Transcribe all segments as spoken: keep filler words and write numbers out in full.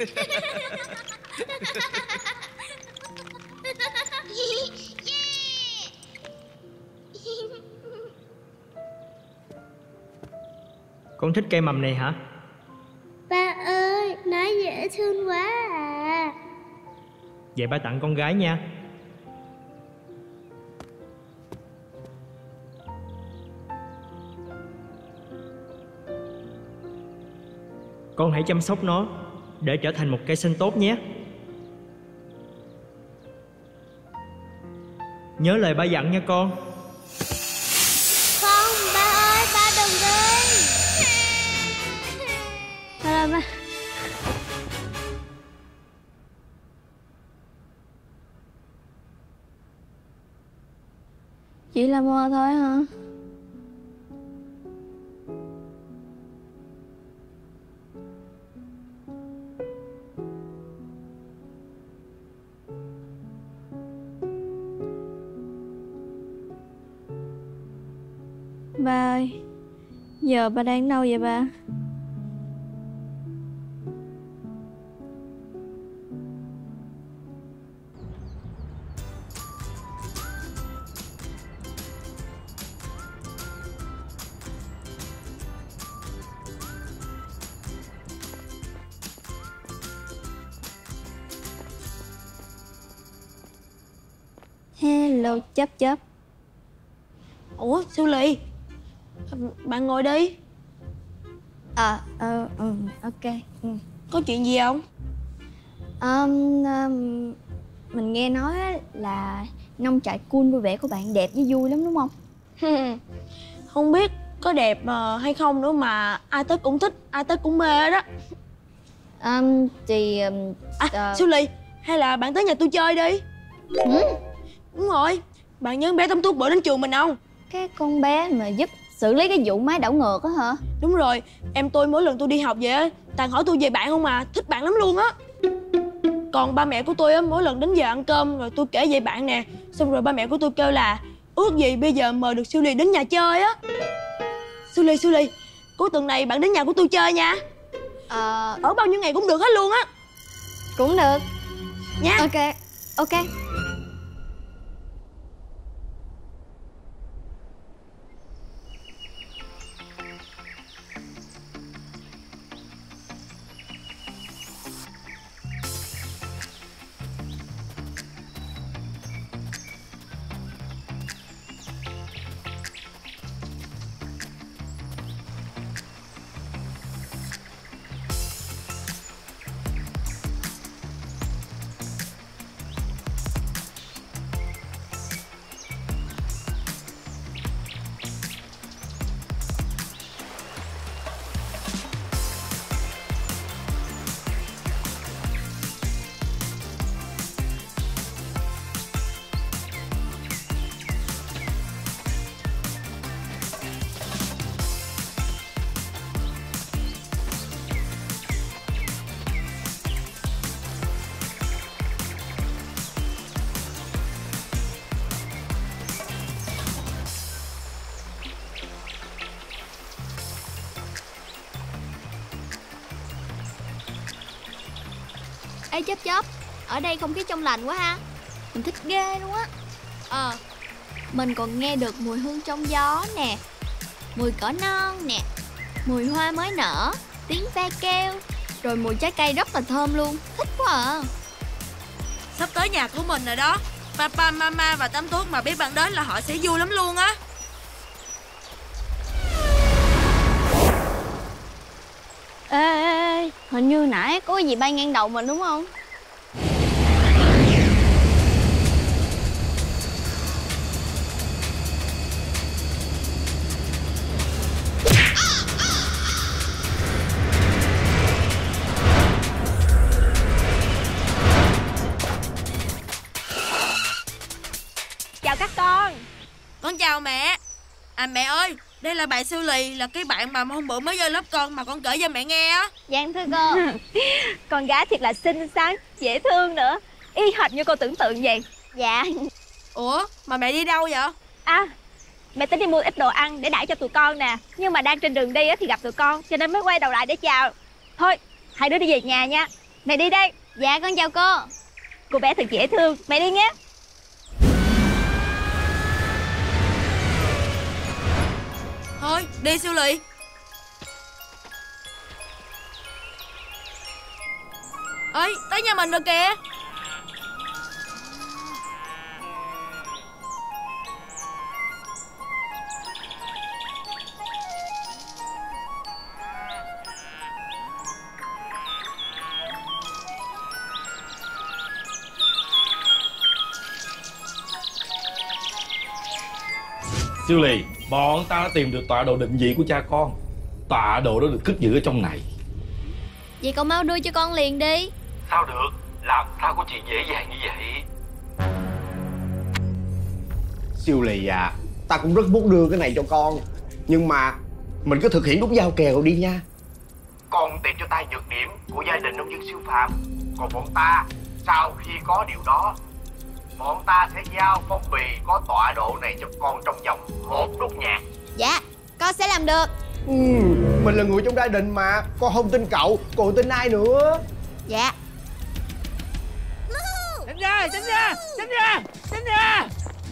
Con thích cây mầm này hả? Ba ơi, nó dễ thương quá à. Vậy ba tặng con gái nha. Con hãy chăm sóc nó để trở thành một cây xanh tốt nhé. Nhớ lời ba dặn nha con. Không, ba ơi, ba đừng đi. Ba, ba. Chỉ là mơ thôi hả? Ba ơi, giờ ba đang đâu vậy ba? Hello Chấp Chấp. Ủa Siêu Ly, bạn ngồi đi. À, ờ, ừ, ok. Ừ. Có chuyện gì không? Um, um, mình nghe nói là nông trại cool vui vẻ của bạn đẹp với vui lắm đúng không? Không biết có đẹp uh, hay không nữa mà ai tới cũng thích, ai tới cũng mê đó. Um, thì... Um, à, uh... Siêu Ly, hay là bạn tới nhà tôi chơi đi. Ừ? Đúng rồi, bạn nhớ bé Tấm Tuốt bữa đến trường mình không? Cái con bé mà giúp xử lý cái vụ máy đảo ngược á hả? Đúng rồi, em tôi mỗi lần tôi đi học về á toàn hỏi tôi về bạn không mà, thích bạn lắm luôn á. Còn ba mẹ của tôi á, mỗi lần đến giờ ăn cơm rồi tôi kể về bạn nè, xong rồi ba mẹ của tôi kêu là ước gì bây giờ mời được Siêu Ly đến nhà chơi á. Siêu Ly, Siêu Ly, cuối tuần này bạn đến nhà của tôi chơi nha. Ờ... Ở bao nhiêu ngày cũng được hết luôn á. Cũng được nha. Ok, ok. Ê Chấp Chấp, ở đây không khí trong lành quá ha. Mình thích ghê luôn á. Ờ, mình còn nghe được mùi hương trong gió nè, mùi cỏ non nè, mùi hoa mới nở, tiếng ve kêu, rồi mùi trái cây rất là thơm luôn. Thích quá à. Sắp tới nhà của mình rồi đó. Papa, Mama và Tấm Tuốt mà biết bạn đến là họ sẽ vui lắm luôn á. Ê, ê, ê, hình như nãy có cái gì bay ngang đầu mình đúng không? Chào các con. Con chào mẹ. À mẹ ơi, đây là bạn Siêu Lì, là cái bạn mà hôm bữa mới vô lớp con mà con kể cho mẹ nghe á. Dạ thưa cô. Con gái thiệt là xinh xắn, dễ thương nữa, y hệt như cô tưởng tượng vậy. Dạ. Ủa mà mẹ đi đâu vậy? À, mẹ tính đi mua ít đồ ăn để đãi cho tụi con nè, nhưng mà đang trên đường đi thì gặp tụi con cho nên mới quay đầu lại để chào. Thôi hai đứa đi về nhà nha. Mẹ đi đây. Dạ con chào cô. Cô bé thật dễ thương. Mẹ đi nhé. Thôi đi siêu lì. Ơi tới nhà mình rồi kìa. Siêu lì, bọn ta đã tìm được tọa độ định vị của cha con. Tọa độ đó được cất giữ ở trong này. Vậy cậu mau đưa cho con liền đi. Sao được, làm sao có chuyện dễ dàng như vậy? Siêu lì à, ta cũng rất muốn đưa cái này cho con. Nhưng mà mình cứ thực hiện đúng giao kèo đi nha. Con tìm cho ta nhược điểm của gia đình nông dân siêu phàm. Còn bọn ta, sau khi có điều đó, bọn ta sẽ giao phong bì có tọa độ này cho con trong vòng một nốt nhạc. Dạ, con sẽ làm được. Ừ, mình là người trong gia đình mà. Con không tin cậu, còn tin ai nữa? Dạ. Tránh ra, tránh ra, tránh ra, tránh ra.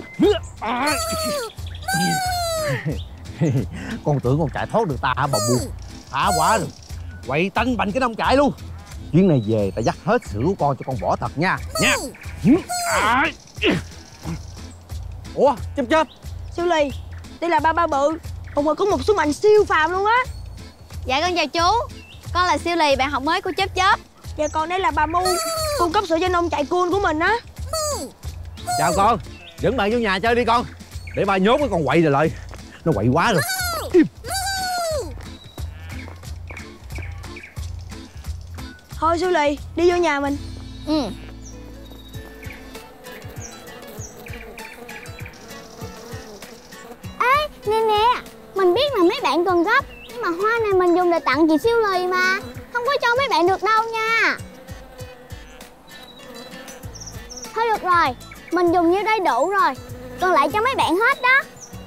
Con tưởng con chạy thoát được ta hả bà Bu? Thả quá rồi. Quậy tanh bành cái nông trại luôn. Chuyến này về ta dắt hết sữa của con cho con bỏ thật nha. Nha. Ủa, chớp chớp. Siêu lì, đây là ba ba bự. Ông mà có một số mạnh siêu phàm luôn á. Dạ con chào chú. Con là Siêu Lì, bạn học mới của Chớp Chớp. Và con đây là bà Mu, cung cấp sữa cho nông trại cool của mình á. Chào con. Dẫn bạn vô nhà chơi đi con. Để ba nhốt cái con quậy rồi lại. Nó quậy quá rồi. Im. Thôi Siêu lì, đi vô nhà mình. Ừ. Ê, nè nè, mình biết là mấy bạn cần gấp, nhưng mà hoa này mình dùng để tặng chị Siêu Lì mà, không có cho mấy bạn được đâu nha. Thôi được rồi, mình dùng như đây đủ rồi, còn lại cho mấy bạn hết đó.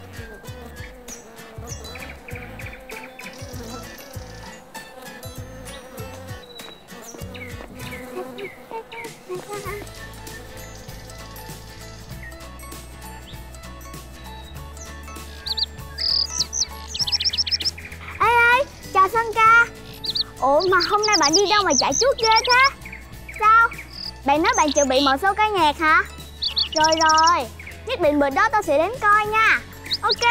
Ê ê, chào Sơn ca. Ủa mà hôm nay bạn đi đâu mà chạy chuốt ghê thế? Sao? Bạn nói bạn chuẩn bị một số ca nhạc hả? Rồi rồi, nhất định bữa đó tao sẽ đến coi nha. Ok.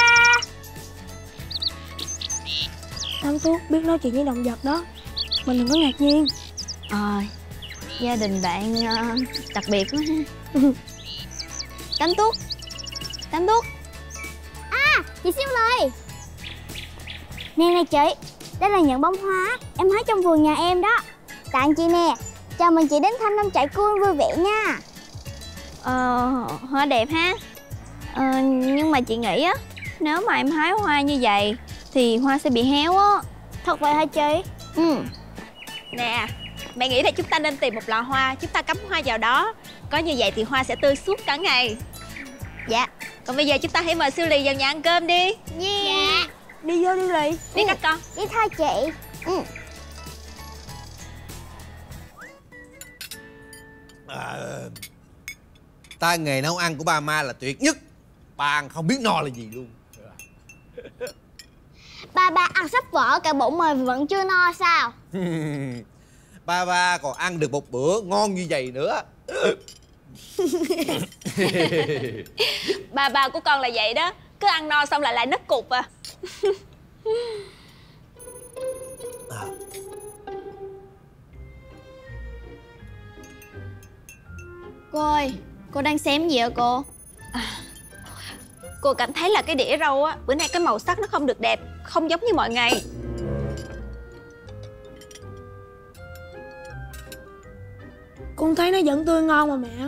Tám Tuốt biết nói chuyện với động vật đó, mình đừng có ngạc nhiên. Ờ, gia đình bạn uh, đặc biệt quá ha. Tám Tuốt, Tám Tuốt. À, chị Siêu Lì. Nè nè chị, đây là nhận bông hoa em hái trong vườn nhà em đó. Tặng chị nè, chào mừng chị đến thăm nông trại cool vui vẻ nha. Ờ, hoa đẹp ha. Ờ, nhưng mà chị nghĩ á, nếu mà em hái hoa như vậy thì hoa sẽ bị héo á. Thật vậy hả chị? Ừ. Nè, mẹ nghĩ là chúng ta nên tìm một lọ hoa, chúng ta cắm hoa vào đó. Có như vậy thì hoa sẽ tươi suốt cả ngày. Dạ, còn bây giờ chúng ta hãy mời Siêu Lì vào nhà ăn cơm đi. Yeah. Dạ. Đi vô đi Lì. Đi các con. Đi thôi chị. Ừ. À, tay nghề nấu ăn của ba ma là tuyệt nhất. Ba ăn không biết no là gì luôn. Ba ba ăn sắp vỡ cả bụng mà vẫn chưa no sao? Ba ba còn ăn được một bữa ngon như vậy nữa. Ba ba của con là vậy đó, cứ ăn no xong lại lại nấc cục à. À. Cô ơi, cô đang xem gì vậy cô? À, cô cảm thấy là cái đĩa rau á, bữa nay cái màu sắc nó không được đẹp, không giống như mọi ngày. Con thấy nó vẫn tươi ngon mà mẹ.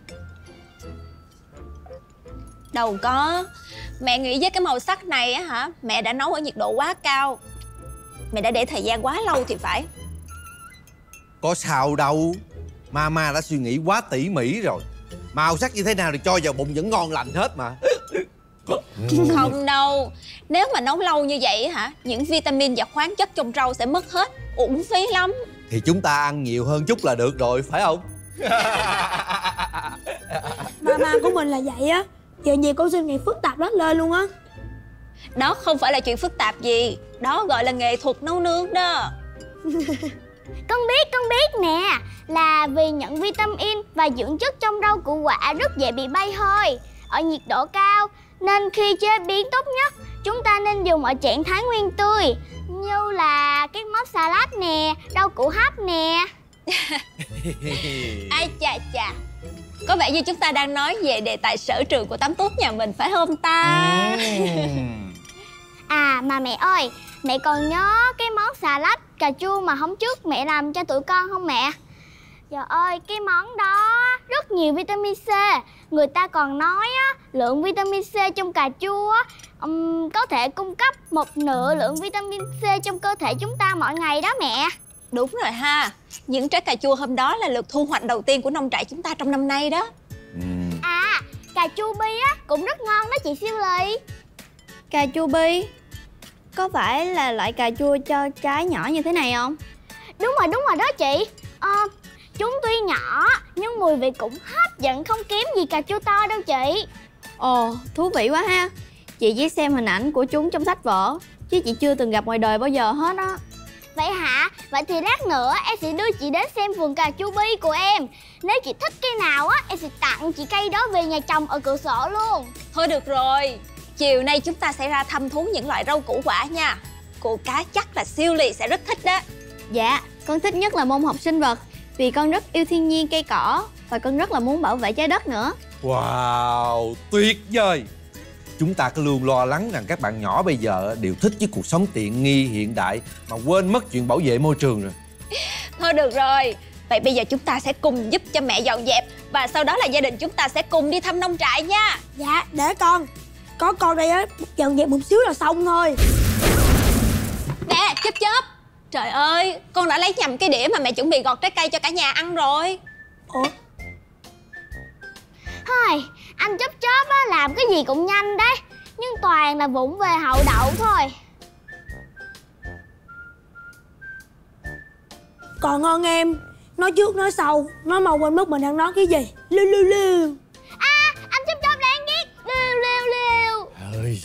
Đâu có. Mẹ nghĩ với cái màu sắc này á hả, mẹ đã nấu ở nhiệt độ quá cao. Mẹ đã để thời gian quá lâu thì phải. Có sao đâu. Mama đã suy nghĩ quá tỉ mỉ rồi. Màu sắc như thế nào thì cho vào bụng vẫn ngon lành hết mà. Không đâu. Nếu mà nấu lâu như vậy hả, những vitamin và khoáng chất trong rau sẽ mất hết, uổng phí lắm. thì chúng ta ăn nhiều hơn chút là được rồi, phải không? Mama của mình là vậy á. Giờ gì con suy nghĩ phức tạp lắm lên luôn á. Đó không phải là chuyện phức tạp gì, đó gọi là nghệ thuật nấu nướng đó. Con biết, con biết nè. Là vì nhận vitamin và dưỡng chất trong rau củ quả rất dễ bị bay hơi ở nhiệt độ cao, nên khi chế biến tốt nhất, chúng ta nên dùng ở trạng thái nguyên tươi, như là các món salad nè, rau củ hấp nè. Ai chà chà, có vẻ như chúng ta đang nói về đề tài sở trường của Tám Tốt nhà mình phải không ta? À mà mẹ ơi, mẹ còn nhớ cái món salad cà chua mà hôm trước mẹ làm cho tụi con không mẹ? Trời ơi, cái món đó rất nhiều vitamin C. Người ta còn nói á, lượng vitamin C trong cà chua á, um, có thể cung cấp một nửa lượng vitamin C trong cơ thể chúng ta mỗi ngày đó mẹ. Đúng rồi ha. Những trái cà chua hôm đó là lượt thu hoạch đầu tiên của nông trại chúng ta trong năm nay đó. À, cà chua bi á cũng rất ngon đó chị Siêu Lì. Cà chua bi có phải là loại cà chua cho trái nhỏ như thế này không? Đúng rồi, đúng rồi đó chị. Ờ, chúng tuy nhỏ nhưng mùi vị cũng hấp dẫn không kém gì cà chua to đâu chị. Ồ, thú vị quá ha. Chị chỉ xem hình ảnh của chúng trong sách vở, chứ chị chưa từng gặp ngoài đời bao giờ hết á. Vậy hả? Vậy thì lát nữa em sẽ đưa chị đến xem vườn cà chua bi của em. Nếu chị thích cây nào á, em sẽ tặng chị cây đó về nhà trồng ở cửa sổ luôn. Thôi được rồi, chiều nay chúng ta sẽ ra thăm thú những loại rau củ quả nha. Cô cá chắc là Siêu Lì sẽ rất thích đó. Dạ, con thích nhất là môn học sinh vật, vì con rất yêu thiên nhiên cây cỏ, và con rất là muốn bảo vệ trái đất nữa. Wow, tuyệt vời. Chúng ta cứ luôn lo lắng rằng các bạn nhỏ bây giờ đều thích với cuộc sống tiện nghi hiện đại mà quên mất chuyện bảo vệ môi trường rồi. Thôi được rồi, vậy bây giờ chúng ta sẽ cùng giúp cho mẹ dọn dẹp, và sau đó là gia đình chúng ta sẽ cùng đi thăm nông trại nha. Dạ, để con. Có con đây á, dọn dẹp một xíu là xong thôi. Nè, chớp chớp. Trời ơi, con đã lấy nhầm cái đĩa mà mẹ chuẩn bị gọt trái cây cho cả nhà ăn rồi. Ủa? Thôi, anh Chớp Chớp á, làm cái gì cũng nhanh đấy, nhưng toàn là vụng về hậu đậu thôi. Còn ngon em. Nói trước nói sau, nó mau quên mất mình đang nói cái gì. Lưu lưu lưu. À, anh Chớp Chớp đáng ghét. Lưu lưu lưu. Ơi.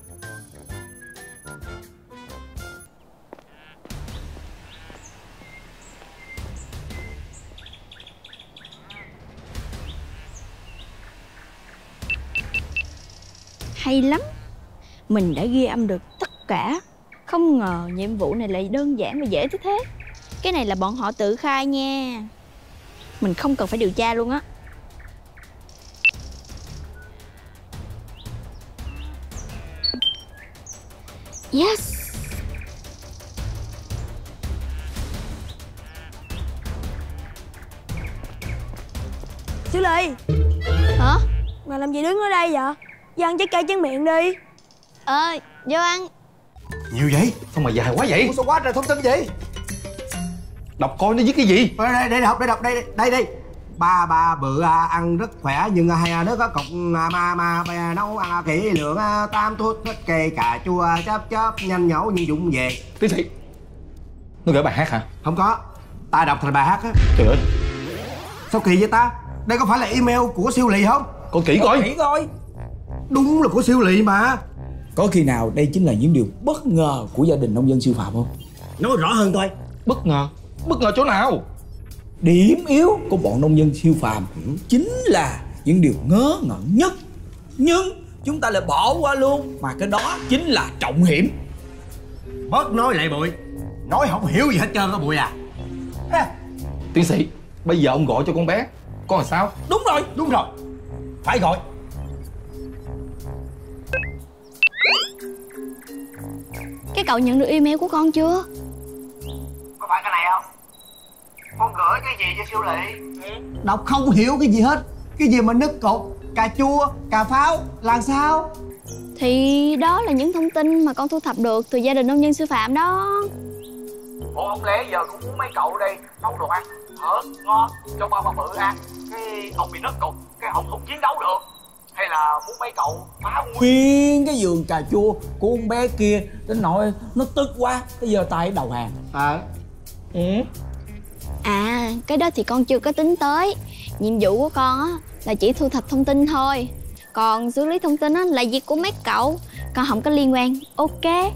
Hay lắm, mình đã ghi âm được tất cả. Không ngờ nhiệm vụ này lại đơn giản và dễ tới thế. Cái này là bọn họ tự khai nha, mình không cần phải điều tra luôn á. Yes. Siêu Lì. Hả? Mà làm gì đứng ở đây vậy? Vô ăn trái cây tráng miệng đi. Ờ, vô ăn. Nhiều vậy? Sao mà dài quá vậy? Ủa sao quá trời thông tin vậy? Đọc coi nó viết cái gì? Đây đây đây đọc đây đọc đây đây đây. Ba ba bự à, ăn rất khỏe nhưng à, hai đứa có cục à, ma ma à, nấu ăn à, kỹ lượng à, tam thuốc thích cây cà chua chớp chớp nhanh nhẩu như dụng về. Tiến sĩ, nó gửi bài hát hả? Không có, ta đọc thành bài hát á. Trời ơi, sao kỳ vậy ta? Đây có phải là email của Siêu Lì không? con kỹ coi. Kỹ coi. Đúng là của Siêu Lì mà. Có khi nào đây chính là những điều bất ngờ của gia đình nông dân siêu phàm không? Nói rõ hơn coi. Bất ngờ? Bất ngờ chỗ nào? Điểm yếu của bọn nông dân siêu phàm chính là những điều ngớ ngẩn nhất, nhưng chúng ta lại bỏ qua luôn, mà cái đó chính là trọng hiểm. Bớt nói lại Bụi, nói không hiểu gì hết trơn á Bụi à. Ha. Tiến sĩ, bây giờ ông gọi cho con bé, con là sao? Đúng rồi, đúng rồi, phải gọi. Cái cậu nhận được email của con chưa? Có phải cái này không? Con gửi cái gì cho Siêu Lì? Đọc không hiểu cái gì hết. Cái gì mà nứt cục, cà chua, cà pháo, là sao? Thì đó là những thông tin mà con thu thập được từ gia đình nông dân siêu phàm đó. Ủa không lẽ giờ con muốn mấy cậu đây nấu đồ ăn thơm ngon cho ba bà bự ăn, cái ông bị nứt cục, cái ông không chiến đấu được, hay là muốn mấy cậu phá nguy? Khuyên cái vườn cà chua của con bé kia đến nỗi nó tức quá, bây giờ tay đầu hàng. À. Ừ. cái đó thì con chưa có tính tới. Nhiệm vụ của con á là chỉ thu thập thông tin thôi. Còn xử lý thông tin á là việc của mấy cậu. Con không có liên quan, ok.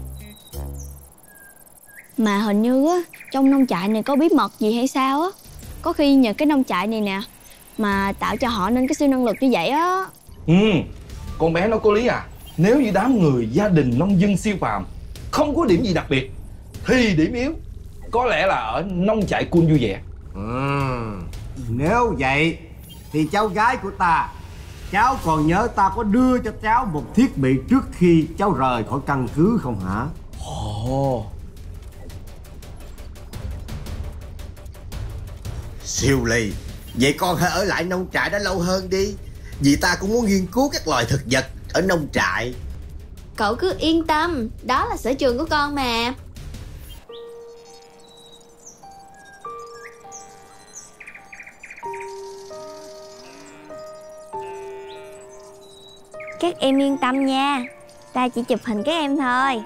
Mà hình như á trong nông trại này có bí mật gì hay sao á. Có khi nhờ cái nông trại này nè mà tạo cho họ nên cái siêu năng lực như vậy á. Ừ, con bé nó có lý à. Nếu như đám người gia đình nông dân siêu phàm không có điểm gì đặc biệt thì điểm yếu có lẽ là ở nông trại Cool vui vẻ. Ừ, nếu vậy thì cháu gái của ta, cháu còn nhớ ta có đưa cho cháu một thiết bị trước khi cháu rời khỏi căn cứ không hả? Ồ. Siêu Ly, vậy con hãy ở lại nông trại đó lâu hơn đi. Vì ta cũng muốn nghiên cứu các loài thực vật ở nông trại. Cậu cứ yên tâm, đó là sở trường của con mà. Các em yên tâm nha, ta chỉ chụp hình các em thôi.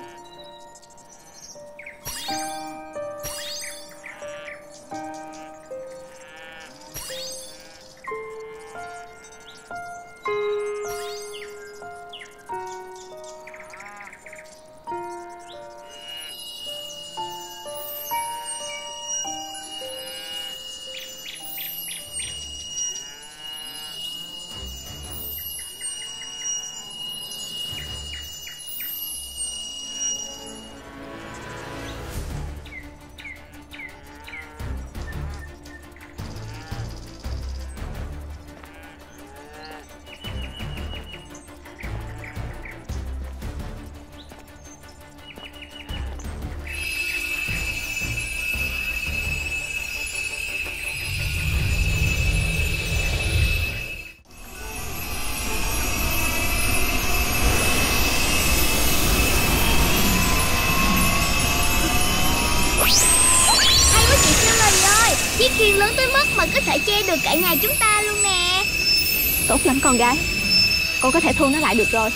Chiếc khiên lớn tới mức mà có thể che được cả nhà chúng ta luôn nè. Tốt lắm con gái, con có thể thu nó lại được rồi.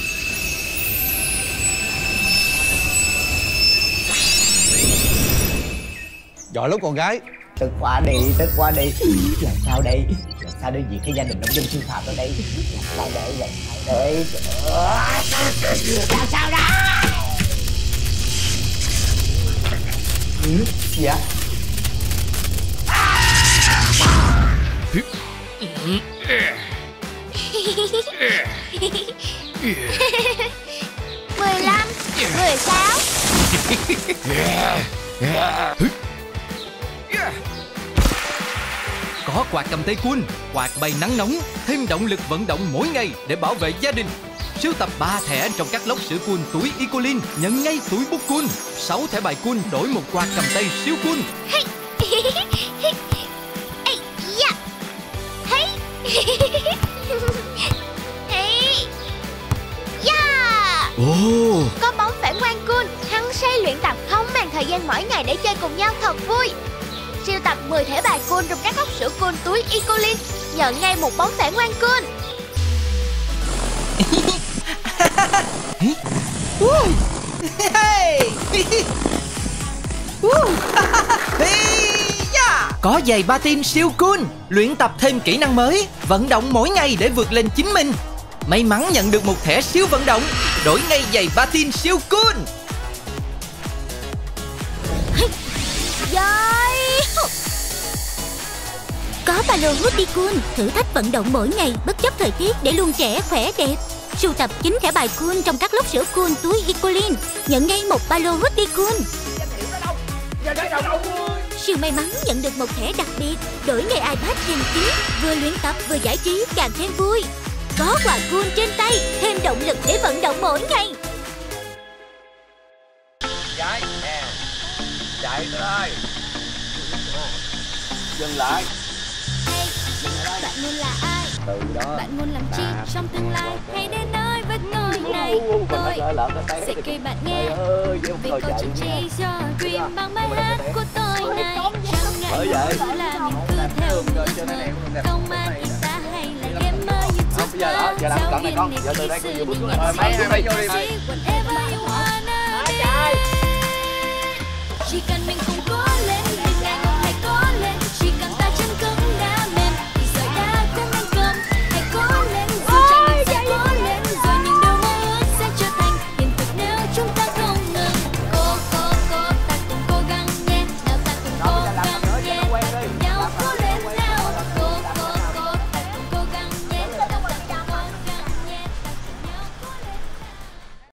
Giỏi lắm con gái. Tức quá đi, tức quá đi. Làm sao đây? Làm sao để diệt cái gia đình nông dân siêu phàm đó đây? Làm sao đây? Làm sao đây? Làm sao đây? Ừ, gì ạ? Mười lăm, mười sáu. Có quạt cầm tay Cool, quạt bay nắng nóng, thêm động lực vận động mỗi ngày để bảo vệ gia đình. Sưu tập ba thẻ trong các lốc sữa Cool túi Ecolin, nhận ngay túi bút Cool. sáu thẻ bài Cool đổi một quạt cầm tay siêu Cool. Oh. Có bóng phản quang Cool, hăng say luyện tập không màng thời gian mỗi ngày để chơi cùng nhau thật vui. Siêu tập mười thẻ bài Cool trong các hốc sữa Cool túi Ecolin, nhận ngay một bóng phản quang Cool. Có giày patin siêu Cool, luyện tập thêm kỹ năng mới, vận động mỗi ngày để vượt lên chính mình. May mắn nhận được một thẻ siêu vận động, đổi ngay giày patin siêu Cool. Có ba lô Woody Cool, thử thách vận động mỗi ngày bất chấp thời tiết để luôn trẻ khỏe đẹp. Sưu tập chín thẻ bài Cool trong các lốc sữa Cool túi Ecolin, nhận ngay một ba lô Woody Cool. Siêu may mắn nhận được một thẻ đặc biệt, đổi ngay iPad Gen chín, vừa luyện tập vừa giải trí càng thêm vui. Có quà Cool trên tay, thêm động lực để vận động mỗi ngày. Chạy nè, chạy thôi. Dừng lại. Hey, bạn muốn là ai? Từ đó. Bạn muốn làm chi trong tương lai hay đến nơi với ngôi này? Tôi sẽ kể bạn nghe về câu chuyện Chase Your Dream bằng bài hát của tôi này. Chẳng ngại ngùng là mình cứ theo ước mơ, không mang guitar hay là gamer YouTube. Bây giờ đó, giờ làm cận này con. Giờ từ đây con vừa bước xuống rồi. Mấy hai mấy vô đi. Whatever you wanna do. Chỉ cần